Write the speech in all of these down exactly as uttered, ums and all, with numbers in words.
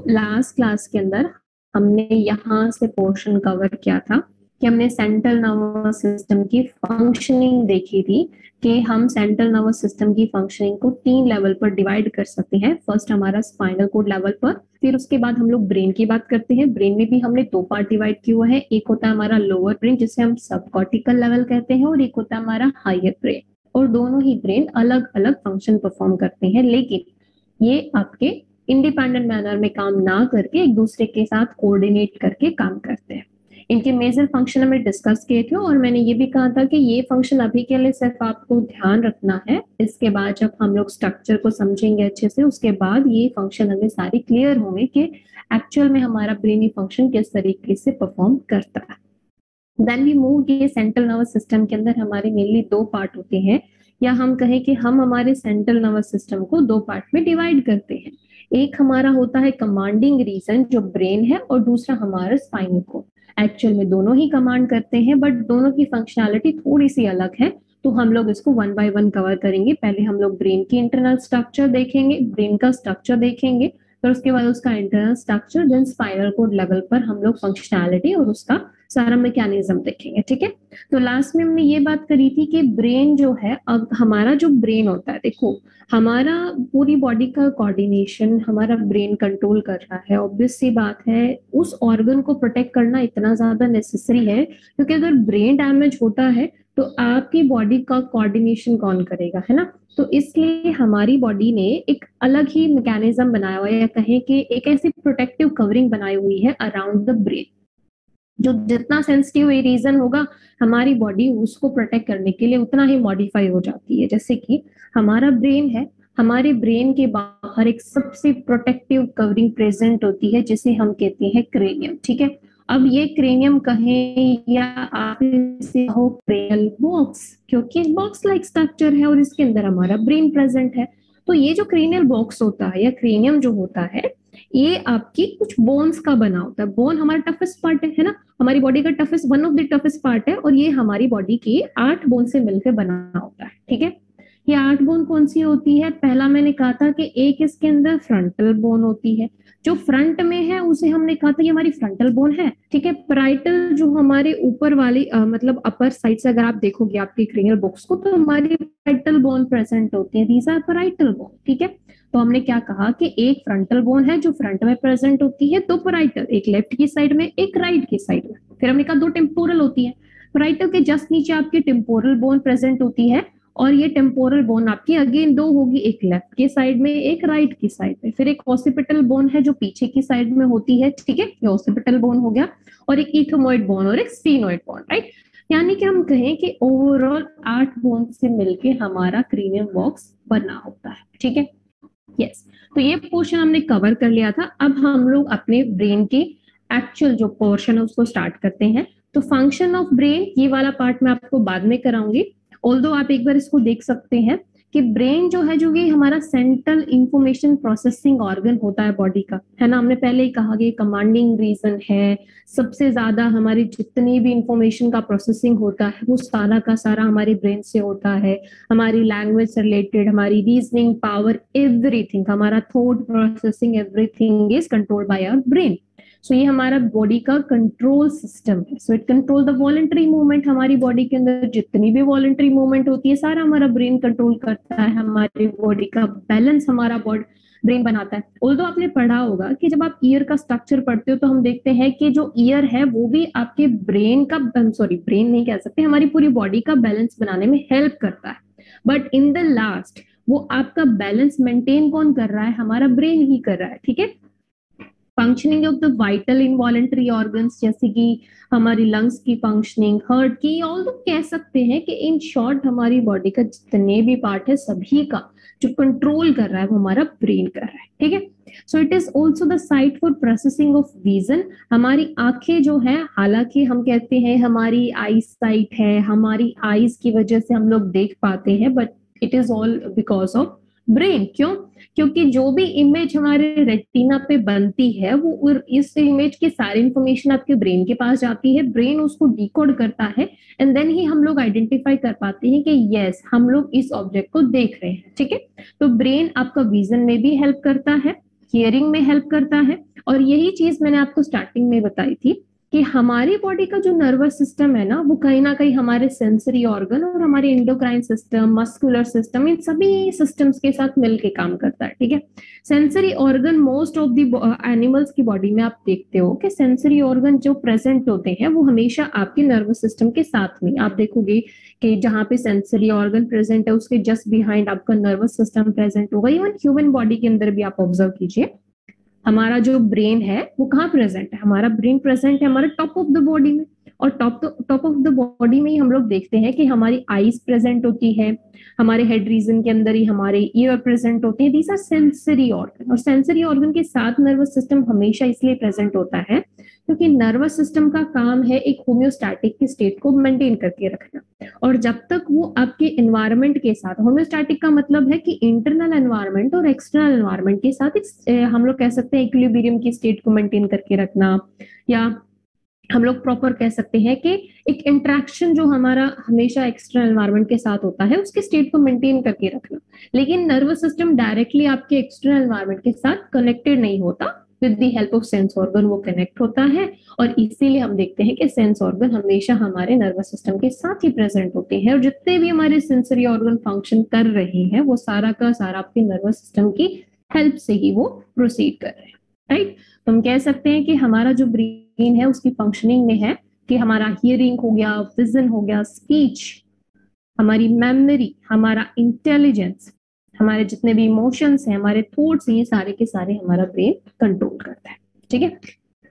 Last class के अंदर हमने यहाँ से पोर्शन कवर किया था कि हमने सेंट्रल नर्वस सिस्टम की फंक्शनिंग देखी थी कि हम सेंट्रल नर्वस सिस्टम की फंक्शनिंग को तीन लेवल पर डिवाइड कर सकते हैं। फर्स्ट हमारा स्पाइनल कोड लेवल पर, फिर उसके बाद हम लोग ब्रेन की बात करते हैं। ब्रेन में भी हमने दो पार्ट डिवाइड किया हुआ है, एक होता है हमारा लोअर ब्रेन जिसे हम सब कॉर्टिकल लेवल कहते हैं, और एक होता है हमारा हायर ब्रेन। और दोनों ही ब्रेन अलग अलग फंक्शन परफॉर्म करते हैं, लेकिन ये आपके इंडिपेंडेंट मैनर में काम ना करके एक दूसरे के साथ कोऑर्डिनेट करके काम करते हैं। इनके मेजर फंक्शन हमें डिस्कस किए थे और मैंने ये भी कहा था कि ये फंक्शन अभी के लिए सिर्फ आपको ध्यान रखना है। इसके बाद जब हम लोग स्ट्रक्चर को समझेंगे अच्छे से, उसके बाद ये फंक्शन हमें सारी क्लियर होंगे कि एक्चुअल में हमारा ब्रेनी फंक्शन किस तरीके से परफॉर्म करता है। देन वी मूव, ये सेंट्रल नर्वस सिस्टम के अंदर हमारे मेनली दो पार्ट होते हैं, या हम कहें कि हम हमारे सेंट्रल नर्वस सिस्टम को दो पार्ट में डिवाइड करते हैं। एक हमारा होता है कमांडिंग रीजन जो ब्रेन है, और दूसरा हमारा स्पाइनल कोड। एक्चुअल में दोनों ही कमांड करते हैं, बट दोनों की फंक्शनैलिटी थोड़ी सी अलग है, तो हम लोग इसको वन बाय वन कवर करेंगे। पहले हम लोग ब्रेन की इंटरनल स्ट्रक्चर देखेंगे, ब्रेन का स्ट्रक्चर देखेंगे, फिर उसके बाद उसका internal structure, then spinal cord level पर हम लोग फंक्शनैलिटी और उसका सारा मैकेनिज्म देखेंगे। ठीक है, तो लास्ट में हमने ये बात करी थी कि ब्रेन जो है, अब हमारा जो ब्रेन होता है, देखो हमारा पूरी बॉडी का कोऑर्डिनेशन हमारा ब्रेन कंट्रोल कर रहा है। ऑब्वियस सी बात है, उस ऑर्गन को प्रोटेक्ट करना इतना ज्यादा नेसेसरी है, क्योंकि अगर ब्रेन डैमेज होता है तो आपकी बॉडी का कोऑर्डिनेशन कौन करेगा, है ना। तो इसलिए हमारी बॉडी ने एक अलग ही मैकेनिज्म बनाया हुआ है, या कहें कि एक ऐसी प्रोटेक्टिव कवरिंग बनाई हुई है अराउंड द ब्रेन, जो जितना सेंसिटिव ये रीजन होगा हमारी बॉडी उसको प्रोटेक्ट करने के लिए उतना ही मॉडिफाई हो जाती है। जैसे कि हमारा ब्रेन है, हमारे ब्रेन के बाहर एक सबसे प्रोटेक्टिव कवरिंग प्रेजेंट होती है जिसे हम कहते हैं क्रेनियम। ठीक है, अब ये क्रेनियम कहें या आप इसे हो क्रेनियल बॉक्स, क्योंकि बॉक्स लाइक स्ट्रक्चर है और इसके अंदर हमारा ब्रेन प्रेजेंट है। तो ये जो क्रेनियल बॉक्स होता है या क्रेनियम जो होता है, ये आपकी कुछ बोन्स का बना होता है। बोन हमारा टफेस्ट पार्ट है, है ना, हमारी बॉडी का toughest, one of the toughest part है, और ये हमारी बॉडी की आठ बोन से मिलकर बना होता है। ठीक है, ये आठ बोन कौन सी होती है? पहला मैंने कहा था कि एक इसके अंदर फ्रंटल बोन होती है, जो फ्रंट में है उसे हमने कहा था ये हमारी फ्रंटल बोन है। ठीक है, पैराइटल जो हमारे ऊपर वाली आ, मतलब अपर साइड से अगर आप देखोगे आपके क्रेनियल बॉक्स को, तो हमारी पैराइटल बोन प्रेजेंट होती है, दीज आर पैराइटल बोन। ठीक है, तो हमने क्या कहा कि एक फ्रंटल बोन है जो फ्रंट में प्रेजेंट होती है, दो पैराइटल, एक लेफ्ट की साइड में एक राइट की साइड में। फिर हमने कहा दो टेम्पोरल होती है, पैराइटल के जस्ट नीचे आपकी टेम्पोरल बोन प्रेजेंट होती है, और ये टेम्पोरल बोन आपकी अगेन दो होगी, एक लेफ्ट की साइड में एक राइट की साइड में। फिर एक ऑसिपिटल बोन है जो पीछे की साइड में होती है। ठीक है, ये ऑसिपिटल बोन हो गया, और एक इथोमोइड बोन और एक स्फीनोइड बोन, राइट। यानी कि हम कहें कि ओवरऑल आठ बोन से मिलके हमारा क्रेनियम बॉक्स बना होता है। ठीक है, यस, तो ये पोर्शन हमने कवर कर लिया था। अब हम लोग अपने ब्रेन के एक्चुअल जो पोर्शन है उसको स्टार्ट करते हैं। तो फंक्शन ऑफ ब्रेन, ये वाला पार्ट मैं आपको बाद में कराऊंगी, ऑल्दो आप एक बार इसको देख सकते हैं कि ब्रेन जो है, जो ये हमारा सेंट्रल इंफॉर्मेशन प्रोसेसिंग ऑर्गन होता है बॉडी का, है ना। हमने पहले ही कहा कि कमांडिंग रीजन है, सबसे ज्यादा हमारी जितनी भी इंफॉर्मेशन का प्रोसेसिंग होता है वो सारा का सारा हमारे ब्रेन से होता है। हमारी लैंग्वेज से रिलेटेड, हमारी रीजनिंग पावर, एवरीथिंग, हमारा thought processing, everything is controlled by our brain. So ये हमारा बॉडी का कंट्रोल सिस्टम है। So it control the voluntary movement, हमारी बॉडी के अंदर जितनी भी वॉलंटरी मूवमेंट होती है सारा हमारा ब्रेन कंट्रोल करता है। हमारी बॉडी का बैलेंस हमारा बॉडी ब्रेन बनाता है। ऑल्दो आपने पढ़ा होगा कि जब आप ईयर का स्ट्रक्चर पढ़ते हो तो हम देखते हैं कि जो ईयर है वो भी आपके ब्रेन का, सॉरी ब्रेन नहीं कह सकते, हमारी पूरी बॉडी का बैलेंस बनाने में हेल्प करता है। बट इन द लास्ट वो आपका बैलेंस मेंटेन कौन कर रहा है? हमारा ब्रेन ही कर रहा है। ठीक है, functioning of the vital involuntary organs, जैसे कि हमारी लंग्स की फंक्शनिंग, हार्ट की, ऑल तो कह सकते हैं कि इन शॉर्ट हमारी बॉडी का जितने भी पार्ट है सभी का जो कंट्रोल कर रहा है वो हमारा ब्रेन कर रहा है। ठीक है, so it is also the site for processing of vision. हमारी आंखें जो है, हालांकि हम कहते हैं हमारी आई साइट है, हमारी आईज की वजह से हम लोग देख पाते हैं, but it is all because of brain. क्यों? क्योंकि जो भी इमेज हमारे रेटिना पे बनती है वो इस इमेज की सारी इंफॉर्मेशन आपके ब्रेन के पास जाती है, ब्रेन उसको डिकोड करता है, एंड देन ही हम लोग आइडेंटिफाई कर पाते हैं कि यस हम लोग इस ऑब्जेक्ट को देख रहे हैं। ठीक है, तो ब्रेन आपका विजन में भी हेल्प करता है, हियरिंग में हेल्प करता है। और यही चीज मैंने आपको स्टार्टिंग में बताई थी कि हमारी बॉडी का जो नर्वस सिस्टम है ना, वो कहीं ना कहीं हमारे सेंसरी ऑर्गन और हमारे इंडोक्राइन सिस्टम, मस्कुलर सिस्टम, इन सभी सिस्टम्स के साथ मिलके काम करता है। ठीक है, sensory organ most of the animals की बॉडी में आप देखते हो कि सेंसरी ऑर्गन जो प्रेजेंट होते हैं वो हमेशा आपके नर्वस सिस्टम के साथ में, आप देखोगे कि जहां पे सेंसरी ऑर्गन प्रेजेंट है उसके जस्ट बिहाइंड आपका नर्वस सिस्टम प्रेजेंट होगा। इवन ह्यूमन बॉडी के अंदर भी आप ऑब्जर्व कीजिए, हमारा जो ब्रेन है वो कहाँ प्रेजेंट है, हमारा ब्रेन प्रेजेंट है हमारे टॉप ऑफ द बॉडी में। और top top of the body में ही हम लोग देखते हैं कि हमारी आईज प्रेजेंट होती है, हमारे हेड रीजन के अंदर ही हमारे ईयर प्रेजेंट होते हैं। दीज आर सेंसरी ऑर्गन, और सेंसरी ऑर्गन के साथ नर्वस सिस्टम हमेशा इसलिए प्रेजेंट होता है क्योंकि नर्वस सिस्टम का काम है एक होम्योस्टैटिक की स्टेट को मेंटेन करके रखना। और जब तक वो आपके एनवायरनमेंट के साथ, होम्योस्टैटिक का मतलब है कि इंटरनल एनवायरनमेंट और एक्सटर्नल एनवायरनमेंट के साथ एक, हम लोग कह सकते हैं इक्विलिब्रियम की स्टेट को मेंटेन करके रखना, या हम लोग प्रॉपर कह सकते हैं कि एक इंटरेक्शन जो हमारा हमेशा एक्सटर्नल एनवायरनमेंट के साथ होता है उसके स्टेट को मेंटेन करके रखना। लेकिन नर्वस सिस्टम डायरेक्टली आपके एक्सटर्नल एनवायरनमेंट के साथ कनेक्टेड नहीं होता, with the help of sense organ वो कनेक्ट होता है। और इसीलिए हम देखते हैं कि सेंस ऑर्गन हमेशा हमारे नर्वस सिस्टम के साथ ही प्रेजेंट होते हैं, और जितने भी हमारे सेंसरी ऑर्गन फंक्शन कर रहे हैं वो सारा का सारा आपके नर्वस सिस्टम की हेल्प से ही वो प्रोसीड कर रहे हैं। राइट, तो हम कह सकते हैं कि हमारा जो ब्रेन है उसकी फंक्शनिंग में है कि हमारा हियरिंग हो गया, विजन हो गया, स्पीच, हमारी मेमोरी, हमारा इंटेलिजेंस, हमारे जितने भी इमोशंस हैं, हमारे थॉट्स हैं, ये सारे के सारे हमारा ब्रेन कंट्रोल करता है। ठीक है,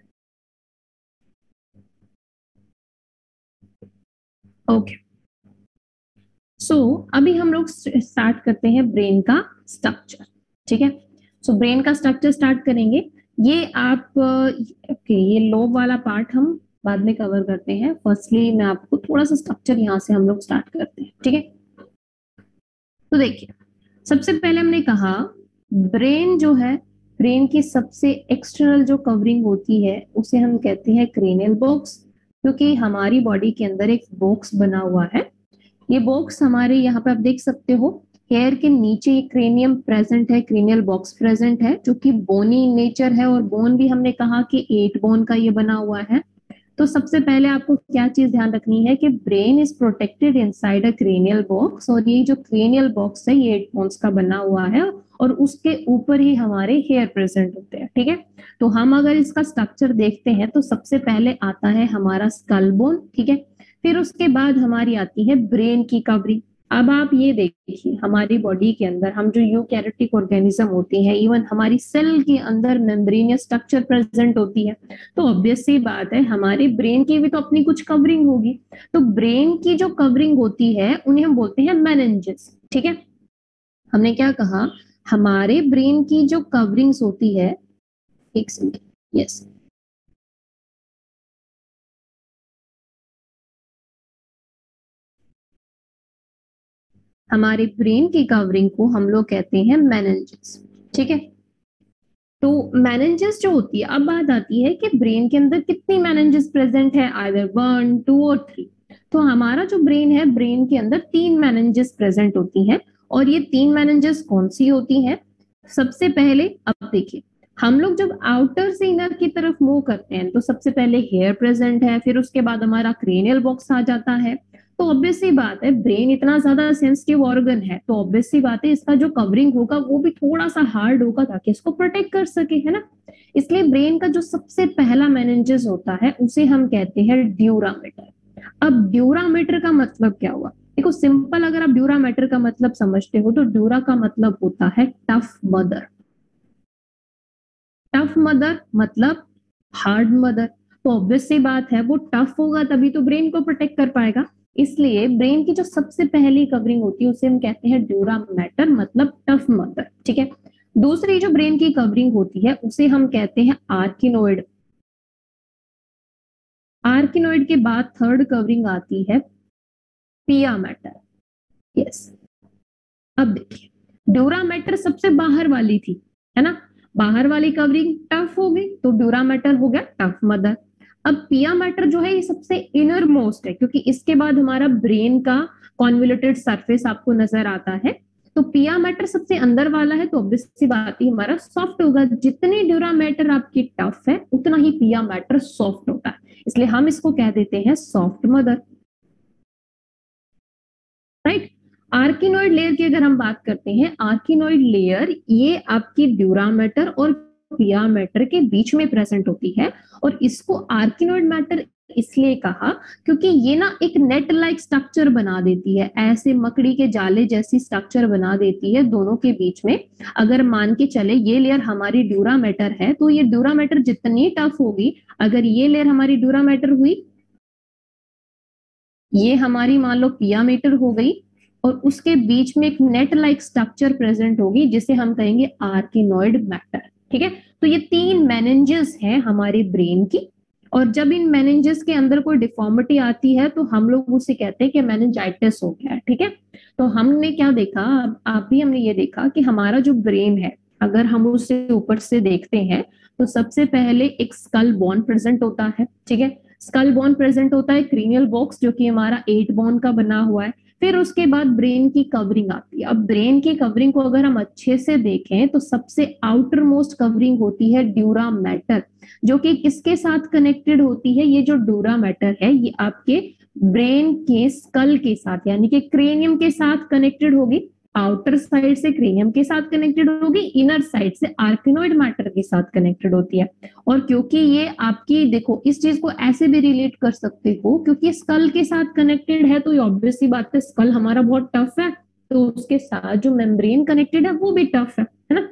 ओके। सो अभी हम लोग स्टार्ट करते हैं ब्रेन का स्ट्रक्चर। ठीक है, सो ब्रेन का स्ट्रक्चर स्टार्ट करेंगे। ये आप ओके okay, ये लोब वाला पार्ट हम बाद में कवर करते हैं। फर्स्टली मैं आपको थोड़ा सा स्ट्रक्चर यहाँ से हम लोग स्टार्ट करते हैं। ठीक है, तो देखिए सबसे पहले हमने कहा ब्रेन जो है, ब्रेन की सबसे एक्सटर्नल जो कवरिंग होती है उसे हम कहते हैं क्रेनियल बॉक्स, क्योंकि हमारी बॉडी के अंदर एक बॉक्स बना हुआ है। ये बॉक्स हमारे यहाँ पे आप देख सकते हो, हेयर के नीचे ये क्रेनियम प्रेजेंट है, क्रेनियल बॉक्स प्रेजेंट है जो कि बोनी नेचर है, और बोन भी हमने कहा कि एट बोन का ये बना हुआ है। तो सबसे पहले आपको क्या चीज ध्यान रखनी है कि brain is protected inside a cranial box, और ये जो क्रेनियल बॉक्स है ये एट बोन्स का बना हुआ है, और उसके ऊपर ही हमारे हेयर प्रेजेंट होते हैं। ठीक है, तो हम अगर इसका स्ट्रक्चर देखते हैं तो सबसे पहले आता है हमारा स्कल बोन। ठीक है, फिर उसके बाद हमारी आती है ब्रेन की कवरिंग। अब आप ये देखिए हमारी बॉडी के अंदर हम जो यूकैरियोटिक ऑर्गेनिज्म होती है, इवन हमारी सेल के अंदर मेम्ब्रेनियस स्ट्रक्चर प्रेजेंट होती है। तो ऑब्वियस सी बात है हमारे ब्रेन की भी तो अपनी कुछ कवरिंग होगी। तो ब्रेन की जो कवरिंग होती है उन्हें हम बोलते हैं मेनिंजेस। ठीक है, हमने क्या कहा, हमारे ब्रेन की जो कवरिंग्स होती है, एक सेकंड, यस, हमारे ब्रेन की कवरिंग को हम लोग कहते हैं मेनिंजेस। ठीक है, तो मेनिंजेस जो होती है, अब बात आती है कि ब्रेन के अंदर कितनी मेनिंजेस प्रेजेंट है, आइदर वन, टू और थ्री। तो हमारा जो ब्रेन है, ब्रेन के अंदर तीन मेनिंजेस प्रेजेंट होती हैं। और ये तीन मेनिंजेस कौन सी होती हैं? सबसे पहले अब देखिए, हम लोग जब आउटर से इनर की तरफ मूव करते हैं तो सबसे पहले हेयर प्रेजेंट है, फिर उसके बाद हमारा क्रेनियल बॉक्स आ जाता है। तो ऑब्वियस सी बात है, ब्रेन इतना ज्यादा सेंसिटिव ऑर्गन है तो ऑब्वियस सी बात है इसका जो कवरिंग होगा वो भी थोड़ा सा हार्ड होगा ताकि इसको प्रोटेक्ट कर सके, है ना। इसलिए ब्रेन का जो सबसे पहला मेनिंजेस होता है उसे हम कहते हैं ड्यूरामेटर। अब ड्यूरामेटर का मतलब क्या हुआ? देखो सिंपल, अगर आप ड्यूरामेटर का मतलब समझते हो तो ड्यूरा का मतलब होता है टफ मदर। टफ मदर मतलब हार्ड मदर। तो ऑब्वियस सी बात है वो टफ होगा तभी तो ब्रेन को प्रोटेक्ट कर पाएगा। इसलिए ब्रेन की जो सबसे पहली कवरिंग होती है उसे हम कहते हैं ड्यूरा मैटर, मतलब टफ मदर। ठीक है, दूसरी जो ब्रेन की कवरिंग होती है उसे हम कहते हैं आर्किनोइड। आर्किनोइड के बाद थर्ड कवरिंग आती है पिया मैटर। यस, अब देखिए ड्यूरा मैटर सबसे बाहर वाली थी, है ना, बाहर वाली कवरिंग टफ हो गई तो ड्यूरा मैटर हो गया टफ मदर। अब पिया मैटर जो है ये सबसे इनर मोस्ट है, क्योंकि इसके बाद हमारा ब्रेन का कॉन्वोल्यूटेड सरफेस आपको नजर आता है। तो पिया मैटर सबसे अंदर वाला है, तो ऑब्वियस सी बात है हमारा सॉफ्ट होगा। जितनी ड्यूरा मैटर आपकी टफ है उतना ही पिया मैटर सॉफ्ट होता है, इसलिए हम इसको कह देते हैं soft mother, right. Arachnoid layer की अगर हम बात करते हैं, आर्किनोइड लेयर ये आपकी ड्यूरा मैटर और पिया मैटर के बीच में प्रेजेंट होती है, और इसको आर्किनोइड मैटर इसलिए कहा क्योंकि ये ना एक नेट लाइक स्ट्रक्चर बना देती है, ऐसे मकड़ी के जाले जैसी स्ट्रक्चर बना देती है दोनों के बीच में। अगर मान के चले ये लेयर हमारी ड्यूरा मैटर है, तो ये ड्यूरा मैटर जितनी टफ होगी, अगर ये लेयर हमारी ड्यूरा मैटर हुई, ये हमारी मान लो पिया मैटर हो गई, और उसके बीच में एक नेट लाइक स्ट्रक्चर प्रेजेंट होगी जिसे हम कहेंगे आर्किनोइड मैटर, ठीक है। तो ये तीन मेनिंजेस हैं हमारे ब्रेन की, और जब इन मेनिंजेस के अंदर कोई डिफॉर्मिटी आती है तो हम लोग उसे कहते हैं कि मेनिंजाइटिस हो गया है, ठीक है। तो हमने क्या देखा, आप भी हमने ये देखा कि हमारा जो ब्रेन है, अगर हम उसे ऊपर से देखते हैं तो सबसे पहले एक स्कल बोन प्रेजेंट होता है, ठीक है। स्कल बोन प्रेजेंट होता है, क्रीनियल बॉक्स जो कि हमारा एट बोन का बना हुआ है, फिर उसके बाद ब्रेन की कवरिंग आती है। अब ब्रेन की कवरिंग को अगर हम अच्छे से देखें तो सबसे आउटर मोस्ट कवरिंग होती है ड्यूरा मैटर, जो कि किसके साथ कनेक्टेड होती है, ये जो ड्यूरा मैटर है ये आपके ब्रेन के स्कल के साथ यानी कि क्रेनियम के साथ कनेक्टेड होगी। आउटर साइड से क्रेनियम के साथ कनेक्टेड होगी, इनर साइड से आर्किनोइड मैटर के साथ कनेक्टेड होती है। और क्योंकि ये आपकी, देखो इस चीज को ऐसे भी रिलेट कर सकते हो, क्योंकि स्कल के साथ कनेक्टेड है तो ये ऑब्वियस सी बात है, स्कल हमारा बहुत टफ है, तो उसके साथ जो मेम्ब्रेन कनेक्टेड है वो भी टफ है, है ना।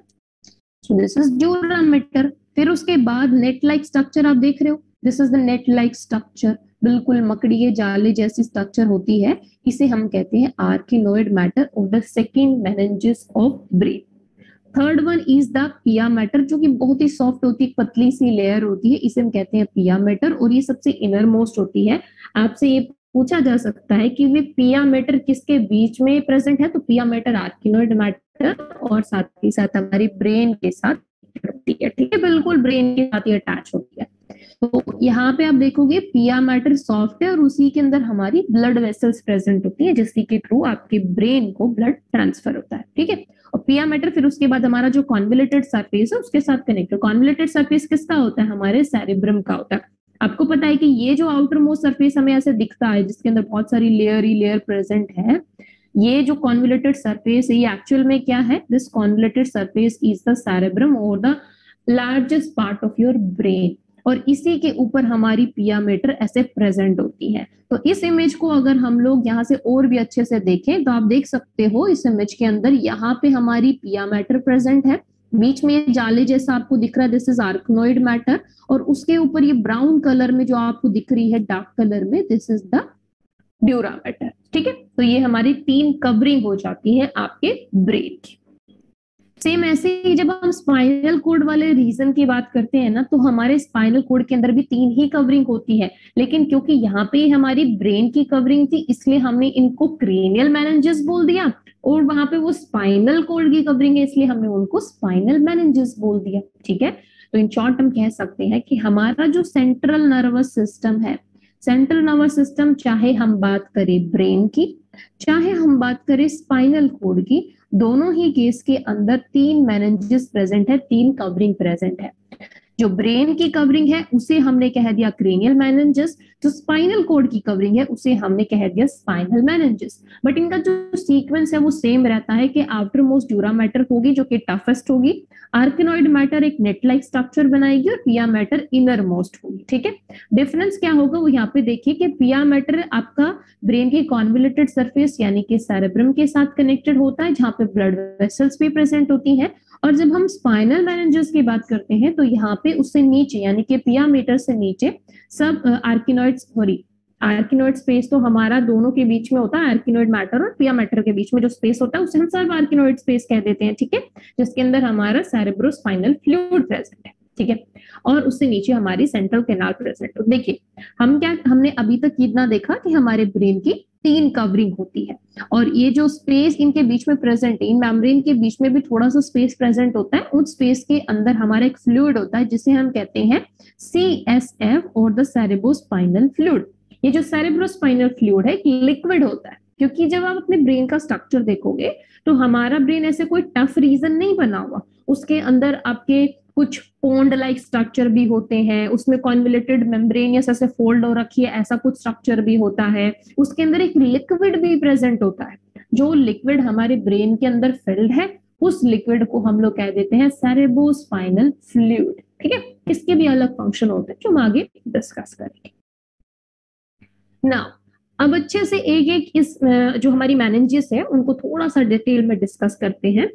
So this is dura mater. फिर उसके बाद नेट लाइक स्ट्रक्चर आप देख रहे हो, this is the net like structure, बिल्कुल मकड़ी के जाले जैसी स्ट्रक्चर होती है, इसे हम कहते हैं आर्किनोइड मैटर और the second meninges of brain. Third one is the pia mater, जो कि बहुत ही सॉफ्ट होती है, पतली सी लेयर होती है, इसे हम कहते हैं पिया मैटर, और ये सबसे इनर मोस्ट होती है। आपसे ये पूछा जा सकता है कि वे पिया मैटर किसके बीच में प्रेजेंट है, तो पिया मैटर आर्किनोइड मैटर और साथ ही साथ हमारी ब्रेन के साथ होती है, ठीक है, बिल्कुल ब्रेन के साथ ही अटैच होती है। तो यहाँ पे आप देखोगे पिया मैटर सॉफ्ट है और उसी के अंदर हमारी ब्लड वेसल्स प्रेजेंट होती है, जिसके के थ्रू आपके ब्रेन को ब्लड ट्रांसफर होता है, ठीक है। और पिया मैटर फिर उसके बाद हमारा जो कॉन्वोल्यूटेड सरफेस है उसके साथ कनेक्ट है। कॉन्वोल्यूटेड सरफेस किसका होता है, हमारे सेरेब्रम का होता है। आपको पता है कि ये जो आउटर मोस्ट सरफेस हमें ऐसे दिखता है जिसके अंदर बहुत सारी लेयर ही लेयर प्रेजेंट है, ये जो कॉन्वोल्यूटेड सरफेस है ये एक्चुअल में क्या है, this convoluted surface is the cerebrum और the largest part of your brain, और इसी के ऊपर हमारी पिया मैटर ऐसे प्रेजेंट होती है। तो इस इमेज को अगर हम लोग यहाँ से और भी अच्छे से देखें तो आप देख सकते हो इस इमेज के अंदर यहाँ पे हमारी पिया मैटर प्रेजेंट है, बीच में जाले जैसा आपको दिख रहा है, दिस इज आर्किनोइड मैटर, और उसके ऊपर ये ब्राउन कलर में जो आपको दिख रही है डार्क कलर में, this is the dura mater, ठीक है। तो ये हमारी तीन कवरिंग हो जाती है आपके ब्रेन की। सेम ऐसे ही जब हम स्पाइनल कोड वाले रीजन की बात करते हैं ना, तो हमारे स्पाइनल कोड के अंदर भी तीन ही कवरिंग होती है, लेकिन क्योंकि यहाँ पे हमारी ब्रेन की कवरिंग थी इसलिए हमने इनको क्रेनियल मेनिंजेस बोल दिया, और वहां पे वो स्पाइनल कोड की कवरिंग है इसलिए हमने उनको स्पाइनल मेनिंजेस बोल दिया, ठीक है। तो इन शॉर्ट हम कह सकते हैं कि हमारा जो सेंट्रल नर्वस सिस्टम है, सेंट्रल नर्वस सिस्टम, चाहे हम बात करें ब्रेन की चाहे हम बात करें स्पाइनल कोड की, दोनों ही केस के अंदर तीन मेनिंजेस प्रेजेंट है, तीन कवरिंग प्रेजेंट है। जो ब्रेन की कवरिंग है उसे हमने कह दिया क्रेनियल मेनिंजेस, जो स्पाइनल कोड की कवरिंग है उसे हमने कह दिया स्पाइनल मेनिंजेस। बट इनका जो सीक्वेंस है वो सेम रहता है कि आउटर मोस्ट ड्यूरा मैटर होगी जो कि टफेस्ट होगी, आर्किनोइड मैटर एक नेट लाइक स्ट्रक्चर बनाएगी, और पिया मैटर इनर मोस्ट होगी, ठीक है। डिफरेंस क्या होगा वो यहाँ पे देखिए कि पिया मैटर आपका ब्रेन की कॉन्वोल्यूटेड सरफेस यानी कि सेरेब्रम के साथ कनेक्टेड होता है, जहाँ पे ब्लड वेसल्स भी प्रेजेंट होती है, और जब हम स्पाइनल मेनिंजेस की बात करते हैं तो यहाँ पे उससे नीचे यानी कि पिया मैटर से नीचे सब आर्किनोइड सॉरी आर्किनोइड स्पेस तो हमारा दोनों के बीच में होता है, आर्किनोइड मैटर और पिया मैटर के बीच में जो स्पेस होता है उसे हम सब आर्किनोइड स्पेस कह देते हैं, ठीक है, जिसके अंदर हमारा सेरेब्रोस्पाइनल फ्लूइड प्रेजेंट है, ठीक है, और उससे नीचे हमारी सेंट्रल कैनाल प्रेजेंट है। देखिए हम क्या हमने अभी तक इतना देखा कि हमारे ब्रेन की तीन कवरिंग होती है, और ये जो स्पेस इनके बीच में प्रेजेंट है, इन मेम्ब्रेन के बीच में भी थोड़ा सा स्पेस प्रेजेंट होता है, उस स्पेस के अंदर हमारा एक फ्लूइड होता है जिसे हम कहते हैं सी एस एफ और द सेरेब्रोस्पाइनल फ्लूइड। ये जो सेरेब्रोस्पाइनल फ्लूइड है एक लिक्विड होता है, क्योंकि जब आप अपने ब्रेन का स्ट्रक्चर देखोगे तो हमारा ब्रेन ऐसे कोई टफ रीजन नहीं बना हुआ, उसके अंदर आपके कुछ पोन्ड लाइक स्ट्रक्चर भी होते हैं, उसमें कॉन्वोल्यूटेड मेम्ब्रेनियस ऐसे फोल्ड हो रखी है, ऐसा कुछ स्ट्रक्चर भी होता है, उसके अंदर एक लिक्विड भी प्रेजेंट होता है। जो लिक्विड हमारे ब्रेन के अंदर फिल्ड है उस लिक्विड को हम लोग कह देते हैं सेरेब्रोस्पाइनल फ्लूइड। ठीक है, इसके भी अलग फंक्शन होते हैं जो हम आगे डिस्कस करेंगे। नाउ अब अच्छे से एक एक इस जो हमारी मेनिंजेस है उनको थोड़ा सा डिटेल में डिस्कस करते हैं।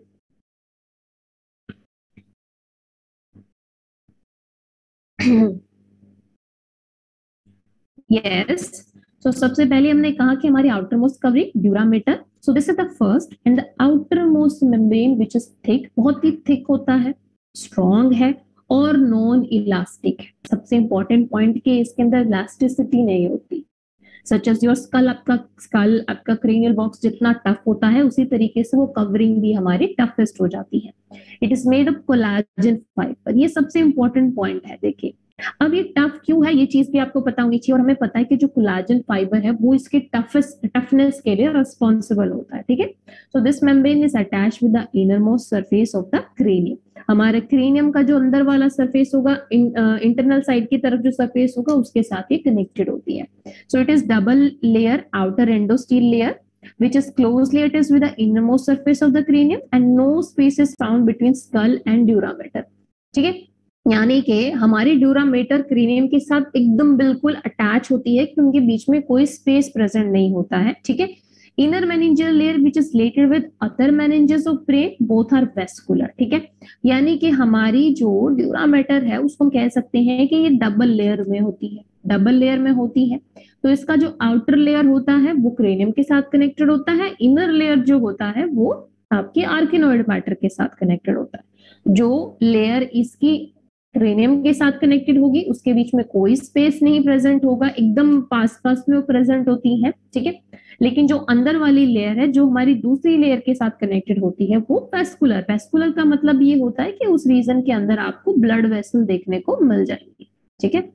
यस, तो सबसे पहले हमने कहा कि हमारी outer most covering dura mater, so this is the first and the outer most membrane which is thick, बहुत ही थिक होता है, स्ट्रॉन्ग है और नॉन इलास्टिक है। सबसे इंपॉर्टेंट पॉइंट कि इसके अंदर इलास्टिसिटी नहीं होती, सच एज योर स्कल, आपका स्कल आपका क्रेनियल बॉक्स जितना टफ होता है उसी तरीके से वो कवरिंग भी हमारी टफेस्ट हो जाती है। It is made of collagen fibre, ये सबसे इंपॉर्टेंट पॉइंट है। देखिए अब ये टफ क्यों है ये चीज भी आपको पता होनी चाहिए, और हमें पता है कि जो कोलाजन फाइबर है वो इसके टफेस्ट टफनेस के लिए रिस्पॉन्सिबल होता है। ठीक है, so this membrane is attached with the inner most surface of the cranium. हमारे क्रेनियम का जो अंदर वाला सरफेस होगा, इंटरनल साइड की तरफ जो सरफेस होगा उसके साथ ये कनेक्टेड होती है। So it is double layer outer endosteal layer which is closely attached with the innermost surface of the cranium and no space is found between skull and durameter। ठीक है, यानी कि हमारी ड्यूरामेटर क्रेनियम के साथ एकदम बिल्कुल अटैच होती है कि उनके बीच में कोई स्पेस प्रेजेंट नहीं होता है। ठीक है, inner meningeal layer which is related with other meninges of brain both are vascular. ठीक है, यानी कि हमारी जो ड्यूरामेटर है उसको हम कह सकते हैं कि ये डबल लेयर में होती है, डबल लेयर में होती है। तो इसका जो आउटर लेयर होता है वो क्रेनियम के साथ कनेक्टेड होता है, इनर लेयर जो होता है वो आपके आर्किनोइड मैटर के साथ कनेक्टेड होता है। जो लेयर इसकी क्रेनियम के साथ कनेक्टेड होगी उसके बीच में कोई स्पेस नहीं प्रेजेंट होगा, एकदम पास पास में वो प्रेजेंट होती है। ठीक है, लेकिन जो अंदर वाली लेयर है जो हमारी दूसरी लेयर के साथ कनेक्टेड होती है वो वेस्कुलर। वेस्कुलर का मतलब ये होता है कि उस रीजन के अंदर आपको ब्लड वेसल देखने को मिल जाएंगे। ठीक है,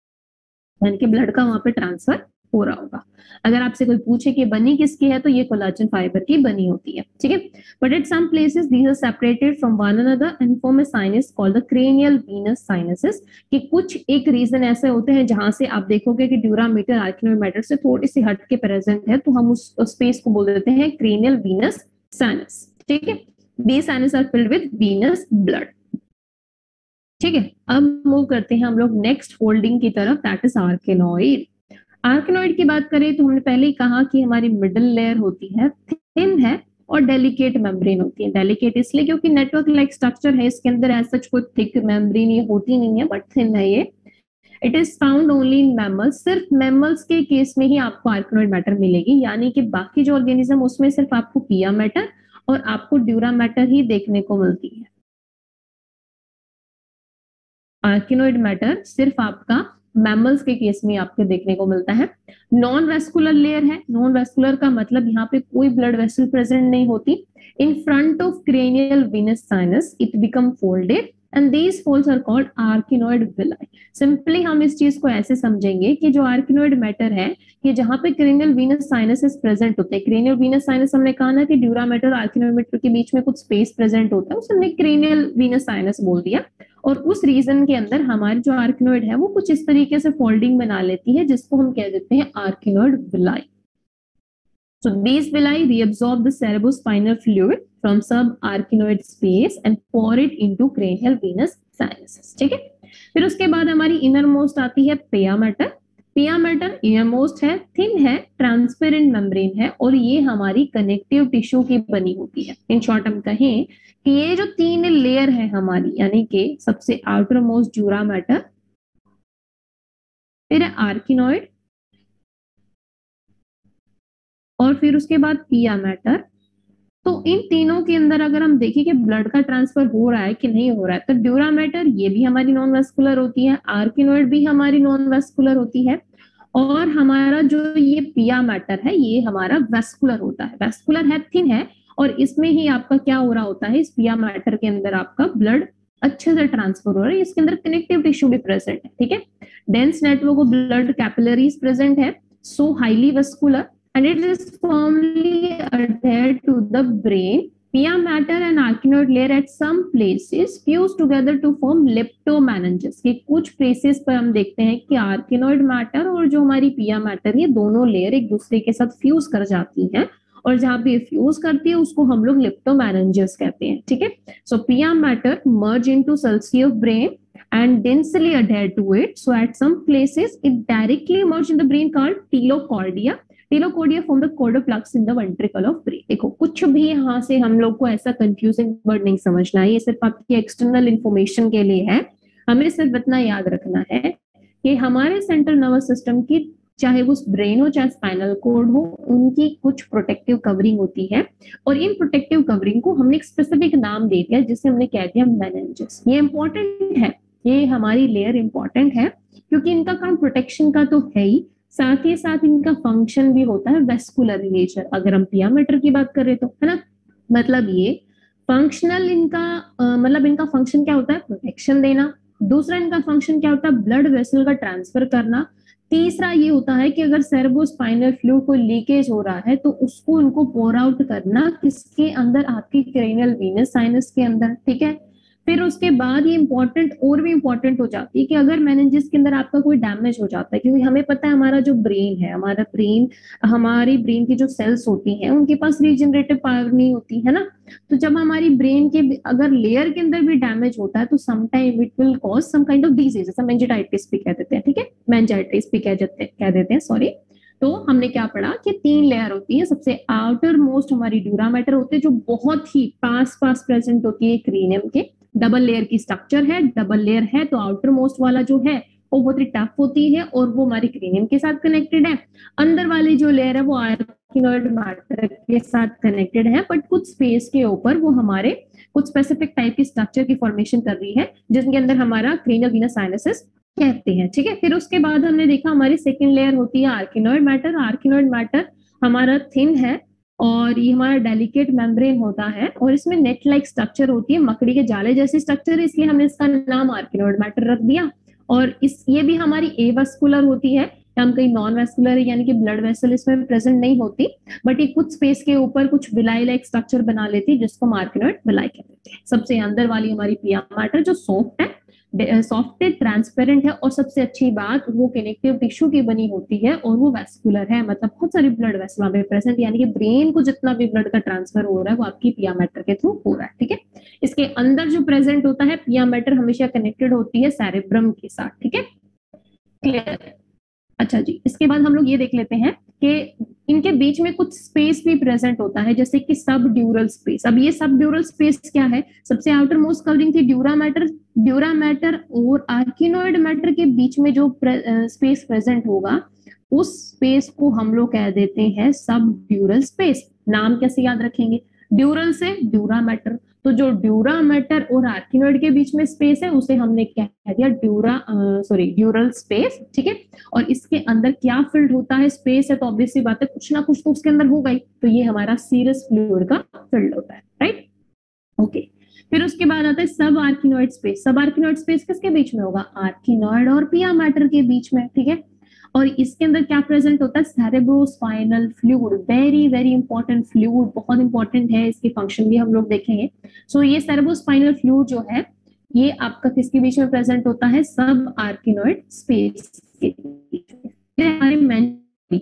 यानी कि ब्लड का वहां पे ट्रांसफर हो रहा होगा। अगर आपसे कोई पूछे कि बनी किसकी है तो ये कोलाजन फाइबर की बनी होती है। ठीक है, but at some places these are separated from one another and form a sinus called the cranial venous sinuses. कि कुछ एक रीजन ऐसे होते हैं जहां से आप देखोगे कि ड्यूरामीटर आर्किनोइड मैटर से थोड़ी सी हट के प्रेजेंट है, तो हम उस स्पेस को बोल देते हैं क्रेनियल वीनस साइनस। ठीक है, these sinus are filled with venous blood. ठीक है, अब मूव करते हैं हम लोग नेक्स्ट फोल्डिंग की तरफ, दैट इज आर्किनोइड। आर्किनोइड की बात करें तो हमने पहले ही कहा कि हमारी मिडिल लेयर होती है, थिन है और डेलिकेट मेम्ब्रेन होती है। डेलिकेट इसलिए क्योंकि नेटवर्क लाइक स्ट्रक्चर है, इसके अंदर ऐसा कोई थिक मेम्ब्रेन ये होती नहीं है, बट थिन है ये। It is found only in mammals, सिर्फ मैमल्स के केस में ही आपको आर्किनोइड मैटर मिलेगी, यानी कि बाकी जो ऑर्गेनिज्म उसमें सिर्फ आपको पिया मैटर और आपको ड्यूरा मैटर ही देखने को मिलती है। आर्किनोइड मैटर सिर्फ आपका मैमल्स के केस में आपको देखने को मिलता है। नॉन वेस्कुलर लेयर है, नॉन वेस्कुलर का मतलब यहाँ पे कोई ब्लड वेसल प्रेजेंट नहीं होती। In front of cranial venous sinus it become folded and these folds are called arachnoid villi. Simply हम इस चीज को ऐसे समझेंगे कि जो आर्किनोइड मैटर है कि जहां पे क्रेनियल वीनस साइनसेस प्रेजेंट होते हैं, क्रेनियल वीनस साइनस हमने कहा ना कि ड्यूरामेटर और आर्किनोइड मैटर के बीच में कुछ स्पेस प्रेजेंट होता है, उसे हमने क्रेनियल वीनस साइनस बोल दिया। और उस रीजन के अंदर हमारी जो आर्किनोइड है वो कुछ इस तरीके से फोल्डिंग बना लेती है जिसको हम कह देते हैं arachnoid villi. So these villi reabsorb the cerebrospinal fluid from subarachnoid space and pour it into cranial venous sinuses। ठीक है, फिर उसके बाद हमारी इनर मोस्ट आती है pia mater. Pia mater inner most है, थिन है, ट्रांसपेरेंट मेम्ब्रेन है और ये हमारी कनेक्टिव टिश्यू की बनी होती है। इन शॉर्ट हम कहें कि ये जो तीन लेयर है हमारी, यानी कि सबसे आउटर मोस्ट ड्यूरा मैटर, फिर आर्किनोइड और फिर उसके बाद पिया मैटर। तो इन तीनों के अंदर अगर हम देखें कि ब्लड का ट्रांसफर हो रहा है कि नहीं हो रहा है, तो ड्यूरा मैटर ये भी हमारी नॉन वेस्कुलर होती है, आर्किनोइड भी हमारी नॉन वेस्कुलर होती है और हमारा जो ये पिया मैटर है ये हमारा वेस्कुलर होता है। वेस्कुलर है, थिन है और इसमें ही आपका क्या हो रहा होता है, इस पिया मैटर के अंदर आपका ब्लड अच्छे से ट्रांसफर हो रहा है, इसके अंदर कनेक्टिव टिश्यू भी प्रेजेंट है। ठीक है, dense network of blood capillaries present है, so highly vascular and it is firmly adhered to the brain. Pia matter and arachnoid layer at some places fuse together to form leptomeninges. कि कुछ places पर हम देखते हैं कि arachnoid matter और जो हमारी pia matter ये दोनों layer एक दूसरे के साथ fuse कर जाती हैं और जहां पे फ्यूज करती है उसको हम लोग leptomeninges कहते हैं, ठीक है. So pia matter merge into cells of brain and densely adhere to it. So at some places it directly merge in the brain called telocordia. Tela choroidea from the choroid plexus in the ventricle of brain. देखो कुछ भी यहाँ से हम लोग को ऐसा confusing word नहीं समझना है, ये सिर्फ आपकी एक्सटर्नल इंफॉर्मेशन के लिए है. हमें सिर्फ इतना याद रखना है कि हमारे सेंट्रल नर्वस सिस्टम की चाहे वो ब्रेन हो चाहे स्पाइनल कोड हो, उनकी कुछ प्रोटेक्टिव कवरिंग होती है और इन प्रोटेक्टिव कवरिंग को हमने एक स्पेसिफिक नाम दे दिया जिसे हमने कह दिया मेनिंजेस. ये इंपॉर्टेंट है, ये हमारी लेयर इंपॉर्टेंट है क्योंकि इनका काम प्रोटेक्शन का तो है ही, साथ ही साथ इनका फंक्शन भी होता है वेस्कुलर नेचर. अगर हम पिया मैटर की बात करें तो, है ना, मतलब ये फंक्शनल इनका मतलब इनका फंक्शन क्या होता है, प्रोटेक्शन देना. दूसरा इनका फंक्शन क्या होता है, ब्लड वेसल का ट्रांसफर करना. तीसरा ये होता है कि अगर सेरेब्रोस्पाइनल फ्लूइड को लीकेज हो रहा है तो उसको इनको पोर आउट करना किसके अंदर, आपकी क्रेनियल वीनस साइनस के अंदर, ठीक है. फिर उसके बाद ये इंपॉर्टेंट और भी इंपॉर्टेंट हो जाती है कि अगर मेनिंजेस के अंदर आपका कोई डैमेज हो जाता है, क्योंकि हमें पता है हमारा जो ब्रेन है, हमारा ब्रेन हमारी ब्रेन की जो सेल्स होती हैं उनके पास रीजनरेटिव पावर नहीं होती है ना. तो जब हमारी ब्रेन के अगर लेयर के अंदर भी डैमेज होता है तो sometime it will cause some kind of disease, जैसे मेंजाइटिस भी कह देते हैं, ठीक है, मेंजाइटिस भी कह देते कह देते हैं सॉरी. तो हमने क्या पढ़ा कि तीन लेयर होती है. सबसे आउटर मोस्ट हमारी ड्यूरा मैटर होते हैं जो बहुत ही पास पास प्रेजेंट होती है क्रेनियम के. डबल लेयर की स्ट्रक्चर है, डबल लेयर है तो आउटर मोस्ट वाला जो है वो बहुत ही टफ होती है और वो हमारी क्रेनियम के साथ कनेक्टेड है. अंदर वाली जो लेयर है वो आर्किनॉइड मैटर के साथ कनेक्टेड है, बट कुछ स्पेस के ऊपर वो हमारे कुछ स्पेसिफिक टाइप की स्ट्रक्चर की फॉर्मेशन कर रही है जिसके अंदर हमारा क्रेनियल वीनस साइनसेस कहते हैं, ठीक है. फिर उसके बाद हमने देखा हमारी सेकेंड लेयर होती है आर्किनॉइड मैटर. आर्किनॉइड मैटर हमारा थिन है और ये हमारा डेलिकेट मेम्ब्रेन होता है और इसमें नेट लाइक स्ट्रक्चर होती है, मकड़ी के जाले जैसी स्ट्रक्चर है, इसलिए हमने इसका नाम आर्किनॉइड मैटर रख दिया. और इस ये भी हमारी एवास्कुलर होती है, हम कहीं नॉन वेस्कुलर है यानी कि ब्लड वेसल इसमें प्रेजेंट नहीं होती, बट ये कुछ स्पेस के ऊपर कुछ विलाई लाइक स्ट्रक्चर बना लेती है जिसको हम आर्किनॉइड विलाई कहते हैं. सबसे अंदर वाली हमारी पिया मैटर जो सॉफ्ट है, सॉफ्ट है, ट्रांसपेरेंट है और सबसे अच्छी बात वो कनेक्टिव टिश्यू की बनी होती है और वो वेस्कुलर है, मतलब बहुत सारी ब्लड वेसल में प्रेजेंट, यानी कि ब्रेन को जितना भी ब्लड का ट्रांसफर हो रहा है वो आपकी पिया मैटर के थ्रू हो रहा है, ठीक है. इसके अंदर जो प्रेजेंट होता है पिया मैटर हमेशा कनेक्टेड होती है सेरेब्रम के साथ, ठीक है, क्लियर. अच्छा जी, इसके बाद हम लोग ये देख लेते हैं कि इनके बीच में कुछ स्पेस भी प्रेजेंट होता है जैसे कि सब ड्यूरल स्पेस. अब ये सब ड्यूरल स्पेस क्या है, सबसे आउटर मोस्ट कवरिंग थी ड्यूरा मैटर. ड्यूरा मैटर और आर्किनॉइड मैटर के बीच में जो प्रे, स्पेस प्रेजेंट होगा उस स्पेस को हम लोग कह देते हैं सब ड्यूरल स्पेस. नाम कैसे याद रखेंगे, ड्यूरल से ड्यूरा मैटर, तो जो ड्यूरा मैटर और आर्किनॉइड के बीच में स्पेस है उसे हमने कह दिया ड्यूरा सॉरी ड्यूरल स्पेस, ठीक है. और इसके अंदर क्या फिल्ड होता है, स्पेस है तो ऑब्वियसली बात है कुछ ना कुछ तो उसके अंदर होगा ही, तो ये हमारा सीरस फ्लूइड का फिल्ड होता है, राइट, ओके. फिर उसके बाद आता है सब आर्किनॉइड स्पेस. सब आर्किनॉइड स्पेस किसके बीच में होगा, आर्किनॉइड और पिया मैटर के बीच में, ठीक है. और इसके अंदर क्या प्रेजेंट होता है, cerebrospinal fluid, very very important fluid, बहुत इंपॉर्टेंट है, इसके फंक्शन भी हम लोग देखेंगे. सो so, ये सेरेब्रोस्पाइनल फ्लूइड जो है ये आपका किसके बीच में प्रेजेंट होता है, सब आर्किनॉइड स्पेस के बीच में.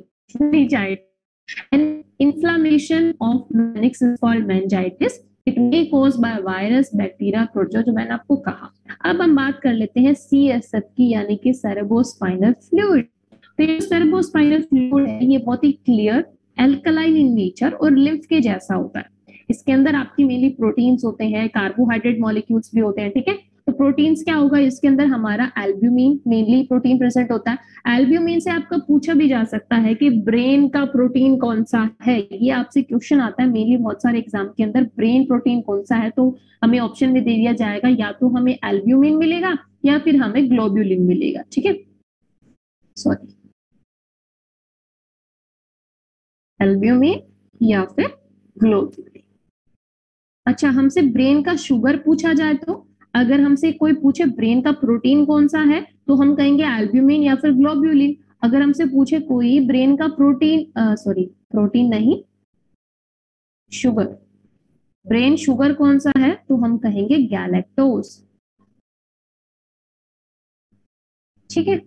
Inflammation of meninx is called meningitis. It may caused by virus, bacteria, protozoa, जो मैंने आपको कहा. अब हम बात कर लेते हैं सी एस एफ की यानी कि सेरेब्रोस्पाइनल फ्लूइड. तो ये सेरेब्रोस्पाइनल फ्लूइड है ये बहुत ही क्लियर, एल्कलाइन इन नेचर और लिम्फ के जैसा होता है. इसके अंदर आपकी मेनली प्रोटीन्स होते हैं, कार्बोहाइड्रेट मॉलिक्यूल्स भी होते हैं, ठीक है. तो प्रोटीन्स क्या होगा, इसके अंदर हमारा एल्ब्यूमिन मेनली प्रोटीन प्रेजेंट होता है. एल्ब्यूमिन से आपका पूछा भी जा सकता है कि ब्रेन का प्रोटीन कौन सा है, ये आपसे क्वेश्चन आता है मेनली बहुत सारे एग्जाम के अंदर, ब्रेन प्रोटीन कौन सा है. तो हमें ऑप्शन में दे दिया जाएगा या तो हमें एल्ब्यूमिन मिलेगा या फिर हमें ग्लोब्यूलिन मिलेगा, ठीक है, सॉरी एल्ब्यूमिन या फिर ग्लोब्यूलिन. अच्छा, हमसे ब्रेन का शुगर पूछा जाए तो अगर हमसे कोई पूछे ब्रेन का प्रोटीन कौन सा है तो हम कहेंगे एल्ब्यूमिन या फिर ग्लोब्यूलिन. अगर हमसे पूछे कोई ब्रेन का प्रोटीन सॉरी प्रोटीन नहीं, शुगर। ब्रेन शुगर कौन सा है, तो हम कहेंगे गैलेक्टोज। ठीक है,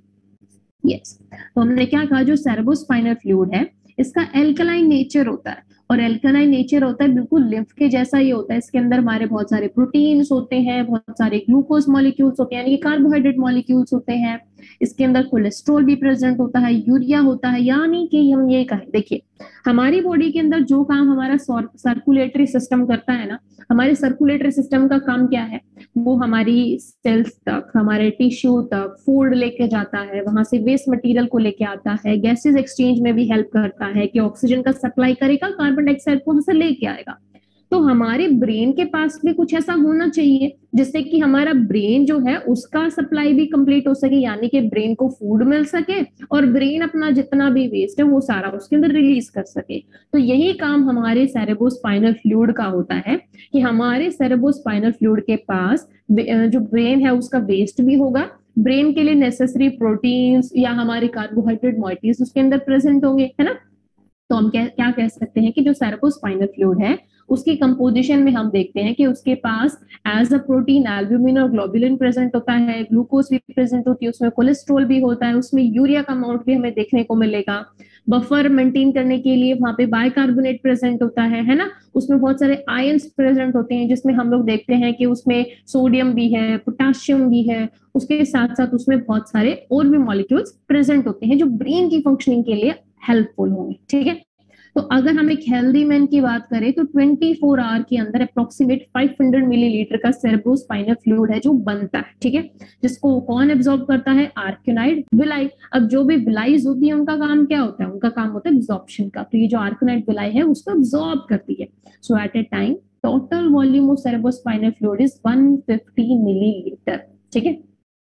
यस। तो हमने क्या कहा, जो सेरेब्रोस्पाइनल फ्लूइड है इसका एल्कलाइन नेचर होता है, और एल्कलाइन नेचर होता है बिल्कुल लिम्फ के जैसा ही होता है। इसके अंदर हमारे बहुत सारे प्रोटीन्स होते हैं, बहुत सारे ग्लूकोज मॉलिक्यूल्स होते हैं, यानी कि कार्बोहाइड्रेट मॉलिक्यूल्स होते हैं। इसके अंदर कोलेस्ट्रॉल भी प्रेजेंट होता है, यूरिया होता है। यानी कि हम ये कहें, देखिए हमारी बॉडी के अंदर जो काम हमारा सर्कुलेटरी सिस्टम करता है ना, हमारे सर्कुलेटरी सिस्टम का काम क्या है, वो हमारी सेल्स तक, हमारे टिश्यू तक फूड लेके जाता है, वहां से वेस्ट मटेरियल को लेके आता है, गैसेस एक्सचेंज में भी हेल्प करता है कि ऑक्सीजन का सप्लाई करेगा, कार्बन डाइऑक्साइड को वहां से लेके आएगा। तो हमारे ब्रेन के पास भी कुछ ऐसा होना चाहिए जिससे कि हमारा ब्रेन जो है उसका सप्लाई भी कंप्लीट हो सके, यानी कि ब्रेन को फूड मिल सके और ब्रेन अपना जितना भी वेस्ट है वो सारा उसके अंदर रिलीज कर सके। तो यही काम हमारे सेरेब्रोस्पाइनल फ्लूइड का होता है कि हमारे सेरेब्रोस्पाइनल फ्लूइड के पास जो ब्रेन है उसका वेस्ट भी होगा, ब्रेन के लिए नेसेसरी प्रोटीन्स या हमारे कार्बोहाइड्रेट मॉलिक्यूल्स उसके अंदर प्रेजेंट होंगे, है ना। तो हम क्या क्या कह सकते हैं कि जो सेरेब्रोस्पाइनल फ्लूइड है उसकी कंपोजिशन में हम देखते हैं कि उसके पास एज अ प्रोटीन एल्ब्यूमिन और ग्लोबुलिन प्रेजेंट होता है, ग्लूकोज भी प्रेजेंट होती है, उसमें कोलेस्ट्रॉल भी होता है, उसमें यूरिया का अमाउंट भी हमें देखने को मिलेगा। बफर मेंटेन करने के लिए वहां पे बाइकार्बोनेट प्रेजेंट होता है है ना। उसमें बहुत सारे आयंस प्रेजेंट होते हैं जिसमें हम लोग देखते हैं कि उसमें सोडियम भी है, पोटाशियम भी है, उसके साथ साथ उसमें बहुत सारे और भी मॉलिक्यूल्स प्रेजेंट होते हैं जो ब्रेन की फंक्शनिंग के लिए हेल्पफुल होंगे। ठीक है, तो अगर हम एक हेल्दी मैन की बात करें तो चौबीस आवर के अंदर अप्रोक्सीमेट पाँच सौ मिलीलीटर का सेरेब्रोस्पाइनल फ्लूइड है जो बनता है। ठीक है, जिसको कौन एब्जॉर्ब करता है, आर्किनाइड विलाई। अब जो भी विलाईज होती है उनका काम क्या होता है, उनका काम होता है एब्जॉर्प्शन का। तो ये जो आर्किनाइड विलाई है उसको एब्जॉर्ब करती है। So at a time total volume of cerebrospinal fluid is एक सौ पचास मिलीलीटर। ठीक है,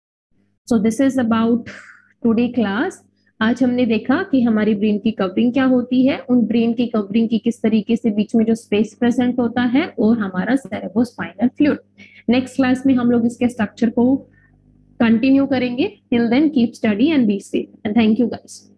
so this is about today class. आज हमने देखा कि हमारी ब्रेन की कवरिंग क्या होती है, उन ब्रेन की कवरिंग की किस तरीके से बीच में जो स्पेस प्रेजेंट होता है, और हमारा सेरेब्रोस्पाइनल फ्लूइड। नेक्स्ट क्लास में हम लोग इसके स्ट्रक्चर को कंटिन्यू करेंगे। Till then keep study and be safe and thank you guys.